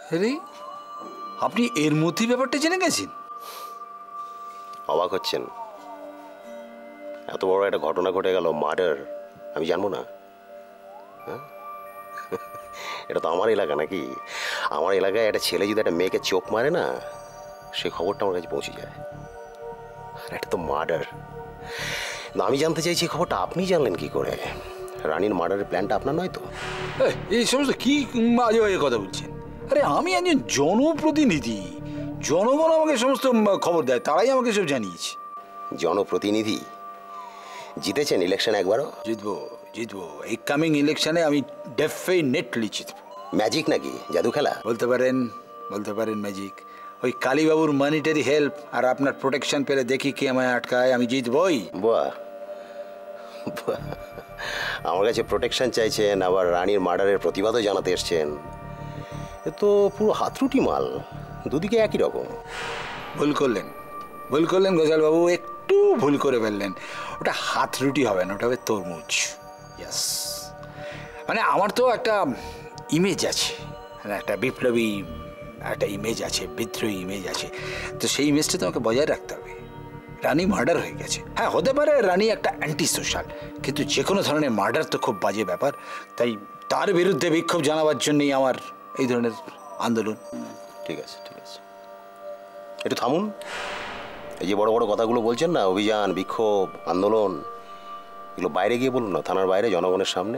আরে আপনি এর মধ্যে ব্যাপারটা জেনে গেছেন? অবাক হচ্ছেন? এত বড় একটা ঘটনা ঘটে গেল, মার্ডার, আমি জানবো না? হ্যাঁ, এটা তো আমার এলাকা নাকি? আমার এলাকায় একটা ছেলে যদি একটা মেয়েকে চোখ মারে না, সেই খবরটা আমার কাছে পৌঁছে যায়। আর এটা তো মার্ডার। আমি জানতে চাইছি খবরটা আপনি জানলেন কি করে? রানীর মার্ডারের প্ল্যানটা আপনার নয় তো? এই সমস্ত কি বাজে বাজে কথা বলছেন? আরে আমি একজন জনপ্রতিনিধি, জনগণ আমাকে সমস্ত খবর দেয়, তারাই আমাকে সব জানিয়েছে। জনপ্রতিনিধি? জিতেছেন ইলেকশন একবারও? জিতবো জিতবো, এই কামিং ইলেকশনে আমি ডেফিনেটলি জিতবো। ম্যাজিক নাকি, জাদু খেলা? বলতে পারেন ম্যাজিক। ওই কালীবাবুর মানিটারি হেল্প আর আপনার প্রোটেকশন পেলে দেখি কে আমায় আটকায়, আমি জিতবই। বাহ, আমার কাছে প্রোটেকশন চাইছেন, আবার রানীর মার্ডারের প্রতিবাদও জানাতে এসছেন। এ তো পুরো হাতরুটি মাল, দুদিকে একই রকম। ভুল করলেন গজালবাবু, একটু ভুল করে ফেললেন। ওটা হাত রুটি হবে না, ওটা হবে তরমুজ। ইয়াস, মানে আমার তো একটা ইমেজ আছে, একটা বিপ্লবী একটা ইমেজ আছে, বিদ্রোহী ইমেজ আছে, তো সেই ইমেজটা তোমাকে বজায় রাখতে হবে। রানী মার্ডার হয়ে গেছে, হ্যাঁ হতে পারে রানী একটা অ্যান্টি সোশ্যাল, কিন্তু যে কোনো ধরনের মার্ডার তো খুব বাজে ব্যাপার। তাই তার বিরুদ্ধে বিক্ষোভ জানাবার জন্যই আমার এই ধরনের আন্দোলন। ঠিক আছে, একটু থামুন। এই যে বড় বড় কথাগুলো বলছেন না, অভিযান, বিক্ষোভ, আন্দোলন, এগুলো বাইরে গিয়ে বলুন না, থানার বাইরে, জনগণের সামনে।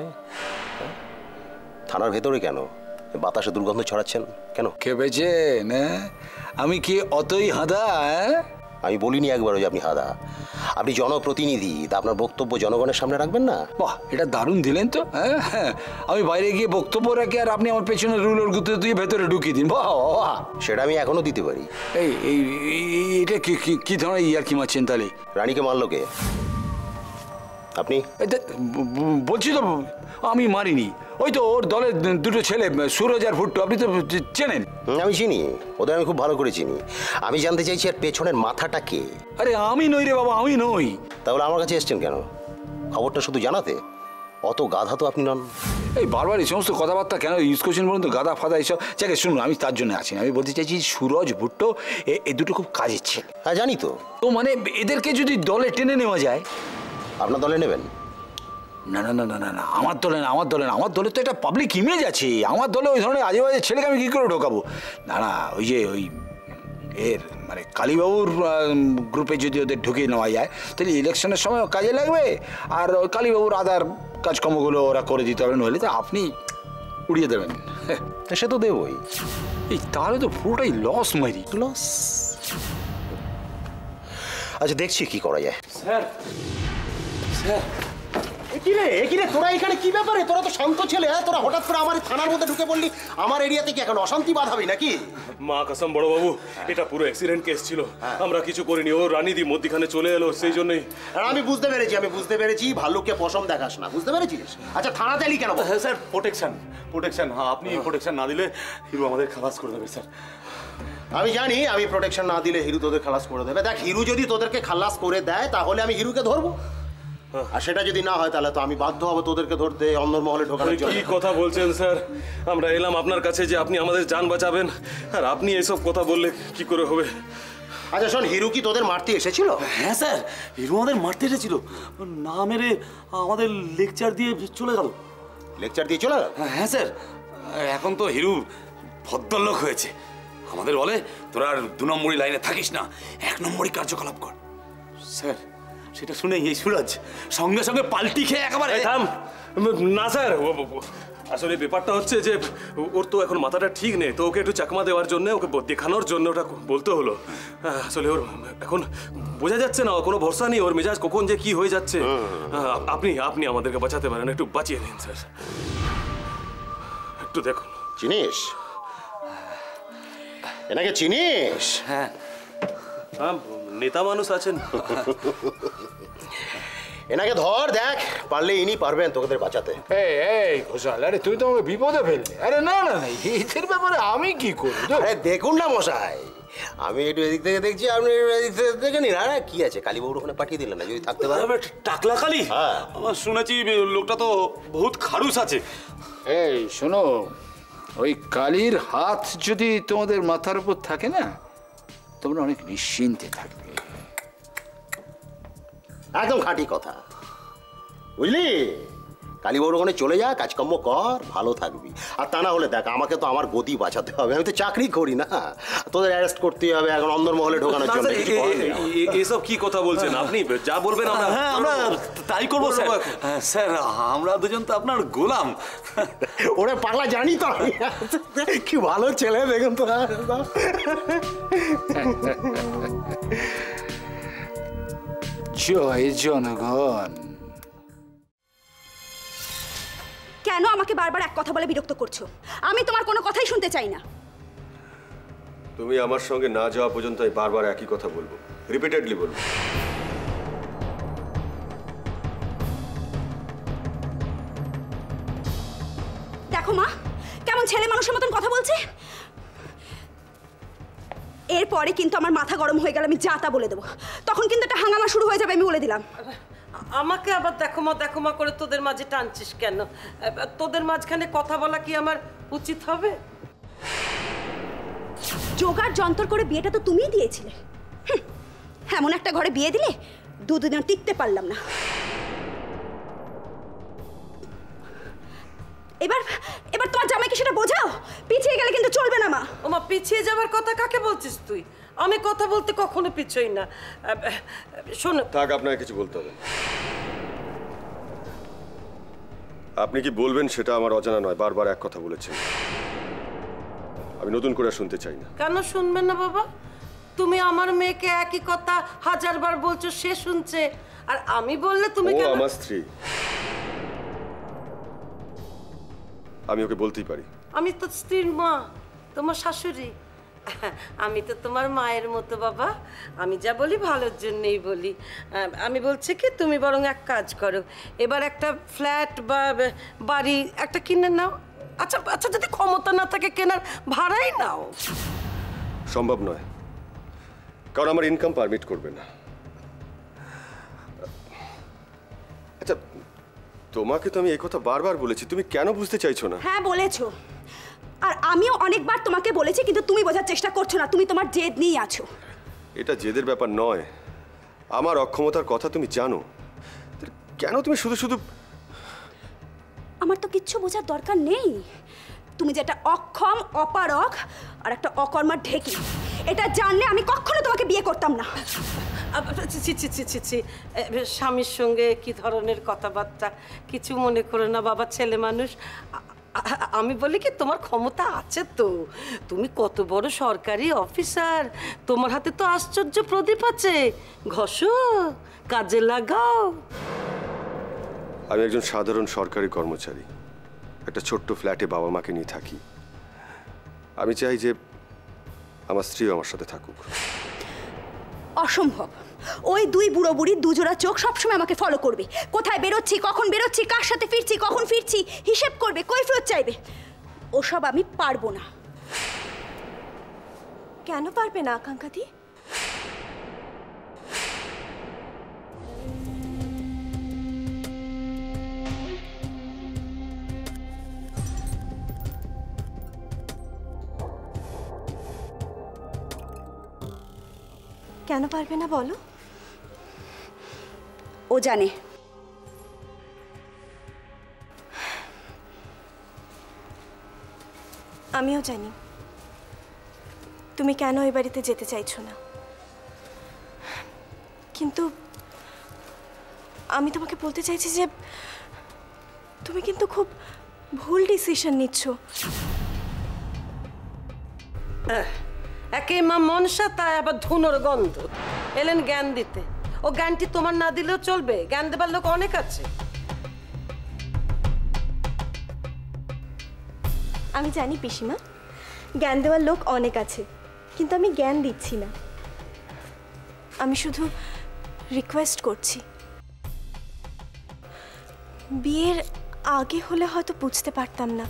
থানার ভেতরে কেন বাতাসে দুর্গন্ধ ছড়াচ্ছেন কেন? খেপেছেন? আমি কি অতই হাদা? আমি বলিনি একবারও যে আপনি হাদা। আপনি জনপ্রতিনিধি, তা আপনার বক্তব্য জনগণের সামনে রাখবেন না? বাহ, এটা দারুণ দিলেন তো। হ্যাঁ, আমি বাইরে গিয়ে বক্তব্য রাখি আর আপনি আমার পেছনে রুলার গুঁতে দিয়ে ভেতরে ঢুকিয়ে দিন। বাহ বাহ, সেটা আমি এখনো দিতে পারি। এটা কি ধরনের ইয়ার কি মারছেন তাহলে? রানীকে মারলো কে? আপনি? বলছি তো আমি মারিনি, ওই তো ওর দলের দুটো ছেলে, সুরজ আর ভুট্টু, আপনি তো চেনেন। আমি চিনি, ওদের আমি খুব ভালো করে চিনি। আমি জানতে চাইছি আর পেছনের মাথাটা কে? আরে আমি নই রে বাবা, আমি নই। তাহলে আমার কাছে এসছেন কেন? খবরটা শুধু জানাতে? অত গাধা তো আপনি নন। এই বারবার এই সমস্ত কথাবার্তা কেন ইউজ করছেন বলুন তো? গাদা ফাদা এইসব যাকে শুনুন, আমি তার জন্য আছি। আমি বলতে চাইছি সুরজ ভুট্টো এ দুটো খুব কাজের ছেলে। হ্যাঁ জানি তো। তো মানে এদেরকে যদি দলে টেনে নেওয়া যায়। আপনার দলে নেবেন? না না না না না না, আমার দলে তো একটা পাবলিক ইমেজ আছে। আমার দলে ওই ধরনের আজে বাজে ছেলেকে আমি কী করে ঢোকাবো? না না, ওই যে ওই এর মানে কালীবাবুর গ্রুপে যদি ওদের ঢুকিয়ে নেওয়া যায় তাহলে ইলেকশনের সময় কাজে লাগবে, আর ওই কালীবাবুর আদার কাজকর্মগুলো ওরা করে দিতে হবে, নইলে তো আপনি উড়িয়ে দেবেন। সে তো দেবই। এই তাহলে তো পুরোটাই লস মারি, লস। আচ্ছা দেখছি কি করা যায়। স্যার একিরে তোরা এখানে কি ব্যাপারে? তোরা তো শান্ত ছেলে, তোরা হঠাৎ করে আমার থানার মধ্যে ঢুকে পড়লি। আমার এরিয়াতে কি এখন অশান্তি বাঁধাবি নাকি? মা কসম বড় বাবু, এটা পুরো অ্যাক্সিডেন্ট কেস ছিল, আমরা কিছু করিনি। ও রানীদি মধ্যখানে চলে এলো, সেই জন্যই। আমি বুঝতে পেরেছি ভাল্লুককে পশম দেখাস না, বুঝতে পেরেছিস? আচ্ছা থানাতে এলি কেন? হ্যাঁ স্যার, প্রোটেকশন। হ্যাঁ, আপনি প্রোটেকশন না দিলে হিরো আমাদের খালাস করে দেবে স্যার। আমি জানি আমি প্রোটেকশন না দিলে হিরু তোদের খালাস করে দেবে। দেখ, হিরু যদি তোদেরকে খালাস করে দেয় তাহলে আমি হিরুকে ধরবো, আর সেটা যদি না হয় তাহলে তো আমি বাধ্য হব তোদেরকে ধরতে, অন্দরমহলে ঢোকানোর জন্য। কি কথা বলছেন স্যার? আমরা এলাম আপনার কাছে যে আপনি আমাদের জান বাঁচাবেন, আর আপনি এসব কথা বললে কি করে হবে? আচ্ছা শোন, হিরু কি তোদের মারতে এসেছিল? হ্যাঁ স্যার, হিরু আমাদের মারতে এসেছিল, না মেরে আমাদের লেকচার দিয়ে চলে গেল। লেকচার দিয়ে চলে গেল? হ্যাঁ স্যার, এখন তো হিরু ভদ্রলোক হয়েছে, আমাদের বলে তোরা আর 2 নম্বরই লাইনে থাকিস না, 1 নম্বরই কার্যকলাপ কর। স্যার সেটা শুনে এই সুরজ সঙ্গে সঙ্গে পাল্টি খেয়ে একেবারে। থাম। না স্যার, আসলে ব্যাপারটা হচ্ছে যে ওর তো এখন মাথাটা ঠিক নেই, তো ওকে একটু চাকমা দেওয়ার জন্য, ওকে দেখানোর জন্য ওটা বলতে হলো। আসলে ওর এখন বোঝা যাচ্ছে না, কোনো ভরসা নেই, ওর মেজাজ কখন যে কি হয়ে যাচ্ছে। আপনি আমাদেরকে বাঁচাতে পারেন, একটু বাঁচিয়ে দিন স্যার, একটু দেখুন। চিনিস এনাকে? চিনিস? হ্যাঁ, নেতা মানুষ আছেন। এনাকে ধর, দেখ পারলে ইনি পারবেন তোদের বাঁচাতে। এই ঘোষাল, আরে তুই তো আমাকে বিপদে ফেললে। আরে না না না, এদের ব্যাপারে আমি কি করি? আরে দেখুন না মশাই, আমি একটু এদিক থেকে দেখছি, আপনি এদিক থেকে দেখে নিন। আর কি আছে, কালীবাবুর ওখানে পাঠিয়ে দিলেন না যদি থাকতে পারে? টাকলা কালী? হ্যাঁ, আমার শুনেছি লোকটা তো বহুত খারুস আছে। এই শোনো, ওই কালীর হাত যদি তোমাদের মাথার উপর থাকে না, তোমরা অনেক নিশ্চিন্তে থাকবে। একদম খাঁটি কথা, বুঝলি? কালীবাবুর ওখানে চলে যা, কাজকর্ম কর, ভালো থাকবি। আর তা না হলে দেখ, আমাকে তো আমার গতি বাঁচাতে হবে, আমি তো চাকরি করি না, তোদের অ্যারেস্ট করতে হবে এখন অন্দরমহলে ঢোকানোর জন্য। এসব কি কথা বলছেন আপনি? যা বলবেন আমরা হ্যাঁ, আমরা তাই করবো স্যার। স্যার, আমরা দুজন তো আপনার গোলাম। ওরে পাগলা, জানি তো আমি। কি ভালো ছেলে দেখুন তো। জয় জনগণ। কেন আমাকে বারবার এক কথা বলে বিরক্ত করছো? আমি তোমার কোনো কথাই শুনতে চাই না। তুমি আমার সঙ্গে না যাওয়া পর্যন্ত আমি বারবার একই কথা বলবো, রিপিটেডলি বলবো। দেখো মা, কেমন ছেলে মানুষের মতন কথা বলছে। এরপরে কিন্তু আমার মাথা গরম হয়ে গেল, আমি যা তা বলে দেবো, তখন কিন্তু একটা হাঙ্গামা শুরু হয়ে যাবে, আমি বলে দিলাম। আমাকে আবার দেখো মা করে তোদের মাঝে টানছিস কেন? তোদের মাঝখানে কথা বলা কি আমার উচিত হবে? জোগাড় যন্ত্র করে বিয়েটা তো তুমিই দিয়েছিলে। এমন একটা ঘরে বিয়ে দিলে দুদিন টিকতে পারলাম না। এবার এবার তোমার জামাইকে সেটা বোঝাও, পিছিয়ে গেলে কিন্তু চলবে না মা। ওমা, পিছিয়ে যাবার কথা কাকে বলছিস তুই? আমি কথা বলতে কখনো পিছোই না। শোন, থাক, আপনাকে কিছু বলতে হবে না। আপনি কি বলবেন সেটা আমার অজানা নয়, বারবার এক কথা বলেছেন, আমি নতুন করে শুনতে চাই না। কেন শুনবেন না বাবা? তুমি আমার মেয়েকে একই কথা 1000 বার বলছো, সে শুনছে, আর আমি বললে তুমি ও কেন? আমার স্ত্রী, আমি ওকে বলতেই পারি। আমি তো স্ত্রীর মা, তোমার শাশুড়ি। আমি তো তোমার মায়ের মতো বাবা, আমি যা বলি ভালোর জন্যই বলি। আমি বলছি কি, তুমি বরং এক কাজ করো, এবার একটা ফ্ল্যাট বা বাড়ি একটা কিনে নাও। আচ্ছা আচ্ছা, যদি ক্ষমতা না থাকে কেনার, ভাড়াই নাও। সম্ভব নয়, কারণ আমার ইনকাম পারমিট করবে না। আচ্ছা, তোমাকে তো আমি এই কথা বারবার বলেছি, তুমি কেন বুঝতে চাইছো না? হ্যাঁ বলেছো, আর আমিও অনেকবার তোমাকে বলেছি, কিন্তু তুমি বোঝার চেষ্টা করছো না, তুমি তোমার জেদ নিয়ে আছো। এটা জেদের ব্যাপার নয়, আমার অক্ষমতার কথা তুমি জানো, কেন তুমি শুধু শুধু? আমার তো কিচ্ছু বোঝার দরকার নেই। তুমি যেটা অক্ষম, অপারগ আর একটা অকর্মার ঢেকি, এটা জানলে আমি কখনো তোমাকে বিয়ে করতাম না। ছি ছি ছি ছি ছি, স্বামীর সঙ্গে কি ধরনের কথাবার্তা? কিছু মনে করো না বাবা, ছেলে মানুষ। আমি বলি কি, তোমার ক্ষমতা আছে তো, তুমি কত বড় সরকারি অফিসার, তোমার হাতে তো আশ্চর্য প্রদীপ আছে, ঘষো, কাজে লাগাও। আমি একজন সাধারণ সরকারি কর্মচারী, একটা ছোট্ট ফ্ল্যাটে বাবা মাকে নিয়ে থাকি। আমি চাই যে আমার স্ত্রীও আমার সাথে থাকুক। অসম্ভব। ওই দুই বুড়ো বুড়ি দুজোড়া চোখ সবসময় আমাকে ফলো করবে, কোথায় বেরোচ্ছি, কখন বেরোচ্ছি, কার সাথে ফিরছি, কখন ফিরছি, হিসেব করবে, কৈফিয়ত চাইবে। ওসব আমি পারবো না। কেন পারবে না আকাঙ্ক্ষাদি? কেন পারবে না বলো? ও জানে। আমিও জানি তুমি কেন এই বাড়িতে যেতে চাইছো না, কিন্তু আমি তোমাকে বলতে চাইছি যে তুমি কিন্তু খুব ভুল ডিসিশন নিচ্ছ। একে মা মনসা, তাই আবার ধুনোর গন্ধ। এলেন জ্ঞান দিতে, ও জ্ঞানটি তোমার না দিলেও চলবে, জ্ঞান দেবার লোক অনেক আছে। আমি জানি পিসিমা, জ্ঞান দেওয়ার লোক অনেক আছে, কিন্তু আমি জ্ঞান দিচ্ছি না, আমি শুধু রিকোয়েস্ট করছি। বিয়ের আগে হলে হয়তো বুঝতে পারতাম না,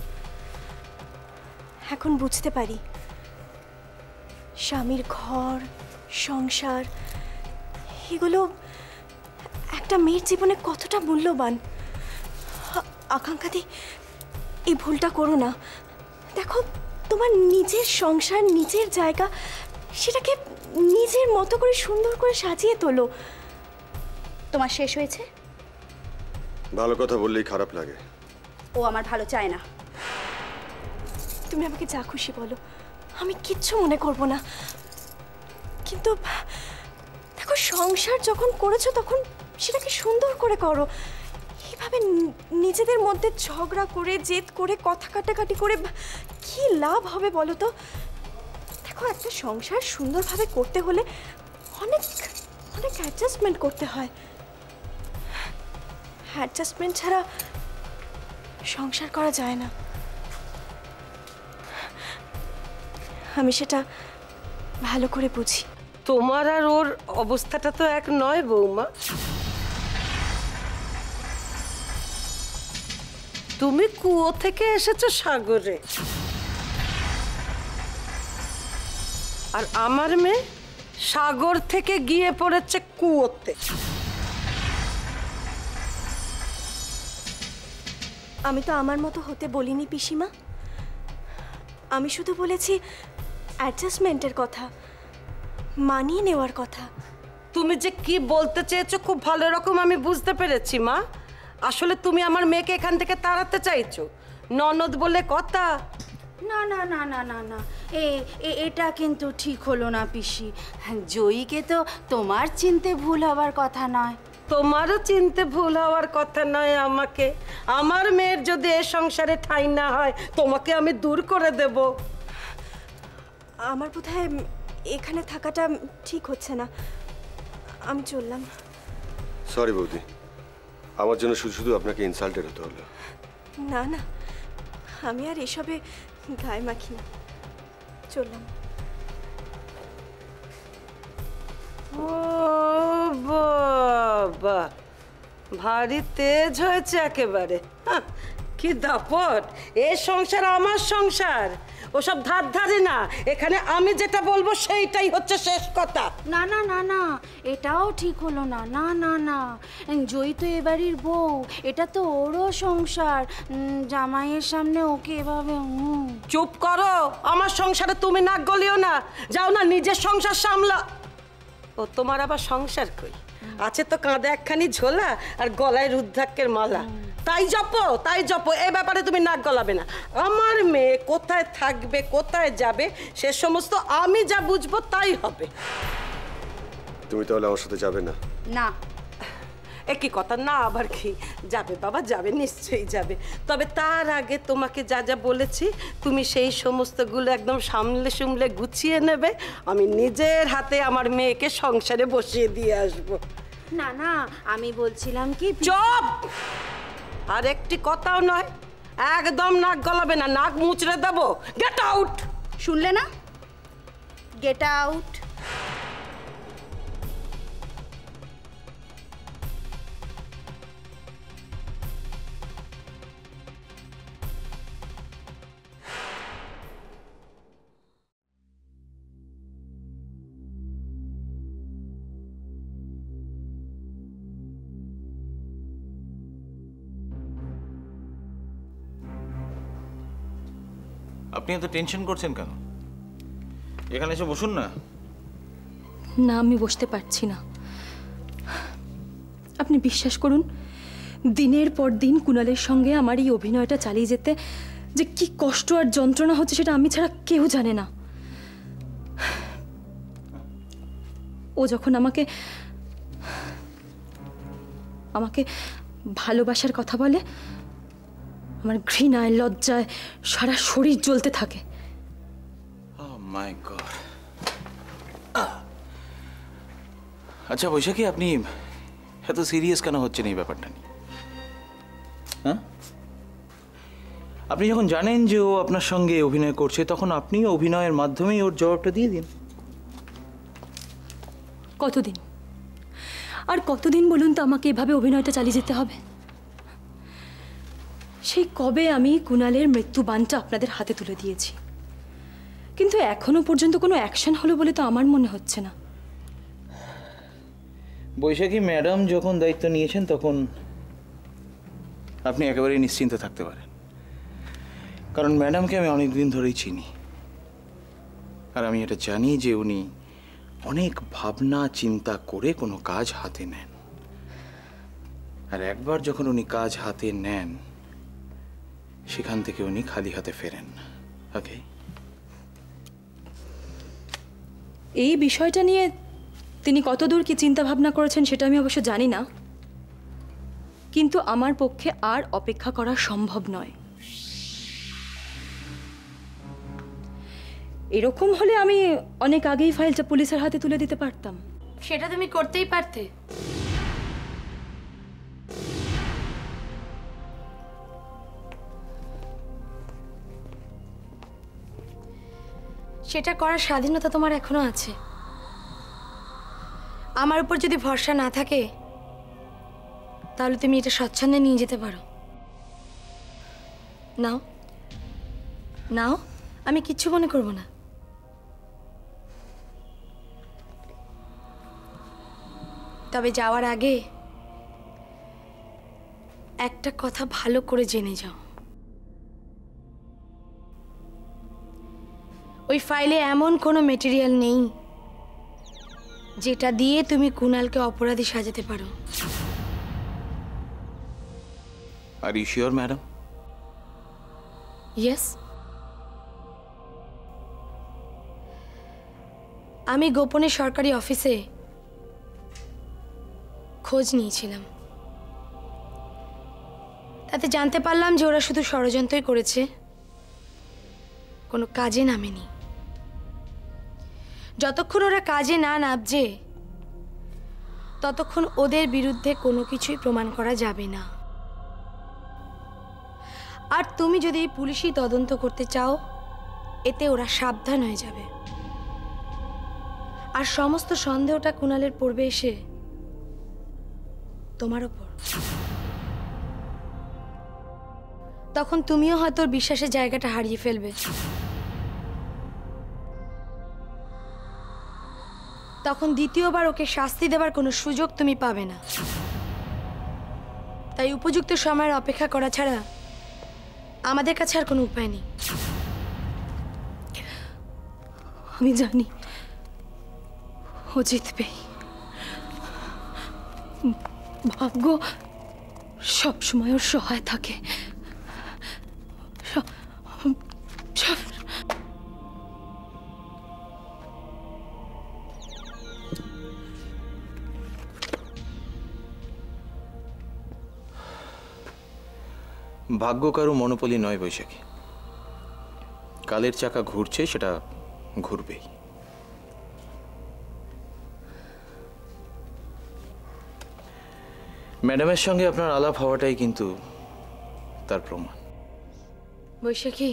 এখন বুঝতে পারি স্বামীর ঘর সংসার এগুলো একটা মেয়ের জীবনে কতটা মূল্যবান। আকাঙ্ক্ষাদি, এই ভুলটা করো না, দেখো, তোমার নিজের সংসার, নিজের জায়গা, সেটাকে নিজের মতো করে সুন্দর করে সাজিয়ে তোলো। তোমার শেষ হয়েছে? ভালো কথা বললেই খারাপ লাগে। ও আমার ভালো চায় না। তুমি আমাকে যা খুশি বলো, আমি কিচ্ছু মনে করব না। কিন্তু দেখো, সংসার যখন করেছো তখন সেটাকে সুন্দর করে করো। এইভাবে নিজেদের মধ্যে ঝগড়া করে, জেদ করে, কথা কাটাকাটি করে কি লাভ হবে বলো তো? দেখো, একটা সংসার সুন্দরভাবে করতে হলে অনেক অনেক অ্যাডজাস্টমেন্ট করতে হয়। অ্যাডজাস্টমেন্ট ছাড়া সংসার করা যায় না। আমি সেটা ভালো করে বুঝি। তোমার আর ওর অবস্থাটা তো এক নয় বৌমা। তুমি কুয়ো থেকে এসেছো সাগরে, আর আমার মেয়ে সাগর থেকে গিয়ে পড়েছে কুয়োতে। আমি তো আমার মতো হতে বলিনি পিসিমা। আমি শুধু বলেছি অ্যাডজাস্টমেন্টের কথা, মানিয়ে নেওয়ার কথা। তুমি যে কি বলতে চেয়েছো খুব ভালো রকম আমি বুঝতে পেরেছি মা। আসলে তুমি আমার মেয়েকে এখান থেকে তাড়াতে চাইছো, ননদ বলে কথা। না না না না না না, এটা কিন্তু ঠিক হলো না পিসি। জয়ীকে তো তোমার চিনতে ভুল হবার কথা নয়। তোমারও চিনতে ভুল হওয়ার কথা নয় আমাকে। আমার মেয়ের যদি এ সংসারে ঠাঁই না হয়, তোমাকে আমি দূর করে দেব। আমার বোধহয় এখানে থাকাটা ঠিক হচ্ছে না। আমি চললাম। সরি বৌদি, আমার জন্য শুধু শুধু আপনাকে ইনসাল্টেড হতে হলো। না না, আমি আর এসবে গায়ে মাখি না। চললাম। ও বাবা, ভারী তেজ হয়েছে একেবারে। হাহ, কি দাপট! এ সংসার আমার সংসার, ওসব ধার ধারে না। এখানে আমি যেটা বলবো সেইটাই হচ্ছে শেষ কথা। না না না না, এটাও ঠিক হলো না। না না না, জয়ী তো এবাড়ির বউ, এটা তো ওরও সংসার। জামাইয়ের সামনে ওকে এভাবে চুপ করো, আমার সংসারে তুমি নাক গলিও না। যাও না, নিজের সংসার সামলা। ও তোমার আবার সংসার কই? আছে তো কাঁধে একখানি ঝোলা আর গলায় রুদ্রাক্ষের মালা। তাই জপো, এ ব্যাপারে তুমি নাক গলাবে না। আমার মেয়ে কোথায় থাকবে, কোথায় যাবে, সে সমস্ত আমি যা বুঝবো তাই হবে। তুমি তাহলে আমার সাথে যাবে না? না। একই কথা না, আবার কি? যাবে বাবা, যাবে, নিশ্চয়ই যাবে। তবে তার আগে তোমাকে যা যা বলেছি তুমি সেই সমস্তগুলো একদম সামলে গুছিয়ে নেবে। আমি নিজের হাতে আমার মেয়েকে সংসারে বসিয়ে দিয়ে আসবো। না না, আমি বলছিলাম কি। চুপ! আর একটি কথাও নয়, একদম নাক গলাবে না, নাক মুচড়ে দেবো। Get out! শুনলে না? Get out. আপনি এত টেনশন করছেন কেন? এখানে এসে বসুন না। না, আমি বসতে পারছি না। আপনি বিশ্বাস করুন, দিনের পর দিন কুণালের সঙ্গে আমার এই অভিনয়টা চালিয়ে যেতে যে কি কষ্ট আর যন্ত্রণা হচ্ছে সেটা আমি ছাড়া কেউ জানে না। ও যখন আমাকে ভালোবাসার কথা বলে, আমার ঘৃণায়, লজ্জায় সারা শরীর জ্বলতে থাকে। Oh my God! আচ্ছা বৈশাখী, আপনি এত সিরিয়াস কেন হচ্ছেন এই ব্যাপারটা নিয়ে? হ্যাঁ, আপনি যখন জানেন যে ও আপনার সঙ্গে অভিনয় করছে, তখন আপনি অভিনয়ের মাধ্যমেই ওর জবাবটা দিয়ে দিন। কতদিন আর কতদিন বলুন তো আমাকে এভাবে অভিনয়টা চালিয়ে যেতে হবে? সেই কবে আমি কুণালের মৃত্যুবাণটা আপনাদের হাতে তুলে দিয়েছি, কিন্তু এখনো পর্যন্ত কোনো অ্যাকশন হলো বলে তো আমার মনে হচ্ছে না। বৈশাখী ম্যাডাম যখন দায়িত্ব নিয়েছেন তখন আপনি একেবারেই নিশ্চিন্ত থাকতে পারেন। কারণ ম্যাডামকে আমি অনেক দিন ধরেই চিনি, আর আমি এটা জানি যে উনি অনেক ভাবনা চিন্তা করে কোনো কাজ হাতে নেন, আর একবার যখন উনি কাজ হাতে নেন সেখান থেকে উনি খালি হাতে ফেরেন। ওকে, এই বিষয়টা নিয়ে তিনি কতদূর কি চিন্তা ভাবনা করেছেন সেটা আমি অবশ্য জানি না, কিন্তু আমার পক্ষে আর অপেক্ষা করা সম্ভব নয়। এরকম হলে আমি অনেক আগেই ফাইলটা পুলিশের হাতে তুলে দিতে পারতাম। সেটা তুমি করতেই পারতে। সেটা করার স্বাধীনতা তোমার এখনো আছে। আমার উপর যদি ভরসা না থাকে তাহলে তুমি এটা স্বচ্ছন্দে নিয়ে যেতে পারো। নাও নাও, আমি কিচ্ছু মনে করব না। তবে যাওয়ার আগে একটা কথা ভালো করে জেনে যাও, ওই ফাইলে এমন কোনো মেটেরিয়াল নেই যেটা দিয়ে তুমি কুণালকে অপরাধী সাজাতে পারো। Are you sure madam? Yes. আমি গোপনে সরকারি অফিসে খোঁজ নিয়েছিলাম, তাতে জানতে পারলাম যে ওরা শুধু ষড়যন্ত্রই করেছে, কোনো কাজে নামেনি। যতক্ষণ ওরা কাজে না নামছে ততক্ষণ ওদের বিরুদ্ধে কোনো কিছুই প্রমাণ করা যাবে না। আর তুমি যদি পুলিশি তদন্ত করতে চাও এতে ওরা সাবধান হয়ে যাবে, আর সমস্ত সন্দেহটা কুণালের পড়বে এসে তোমার ওপর। তখন তুমিও হয়তো ওর বিশ্বাসের জায়গাটা হারিয়ে ফেলবে। তখন দ্বিতীয়বার ওকে শাস্তি দেওয়ার কোনো সুযোগ তুমি পাবে না। তাই উপযুক্ত সময়ের অপেক্ষা করা ছাড়া আমাদের কাছে আর কোনো উপায় নেই। আমি জানি ও জিতবে, ভাগ্য সবসময় ওর সহায় থাকে। ভাগ্য কারো মনোপলি নয় বৈশাখী, কালের চাকা ঘুরছে, সেটা ঘুরবেই। ম্যাডামের সঙ্গে আপনার আলাপ হওয়াটাই কিন্তু তার প্রমাণ। বৈশাখী,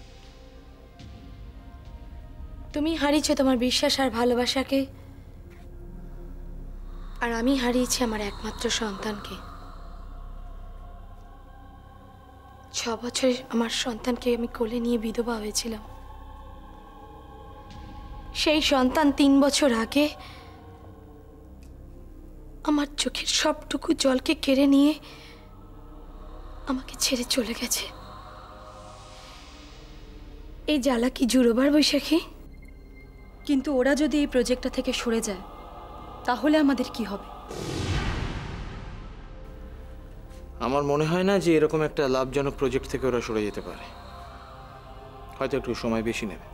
তুমি হারিয়েছ তোমার বিশ্বাস আর ভালোবাসাকে, আর আমি হারিয়েছি আমার একমাত্র সন্তানকে। 6 বছরে আমার সন্তানকে আমি কোলে নিয়ে বিধবা হয়েছিলাম। সেই সন্তান 3 বছর আগে আমার চোখের সবটুকু জলকে কেড়ে নিয়ে আমাকে ছেড়ে চলে গেছে। এই জ্বালা কি জুড়োবার বৈশাখী? কিন্তু ওরা যদি এই প্রজেক্টটা থেকে সরে যায় তাহলে আমাদের কি হবে? আমার মনে হয় না যে এরকম একটা লাভজনক প্রজেক্ট থেকে ওরা সরে যেতে পারে, হয়তো একটু সময় বেশি নেবে।